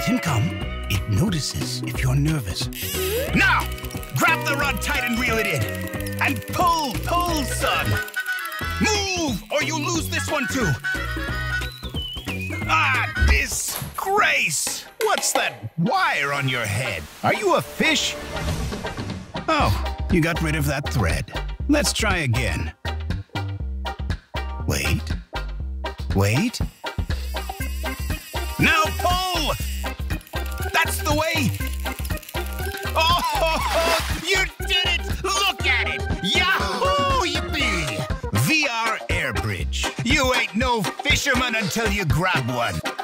him come, it notices if you're nervous. Now, grab the rod tight and reel it in. And pull, son. Move, or you'll lose this one too. Ah, disgrace! What's that wire on your head? Are you a fish? Oh, you got rid of that thread. Let's try again. Wait. Now pull! That's the way! Oh, you did it! Look at it! Yahoo! Yippee! VR air bridge. You ain't no fisherman until you grab one.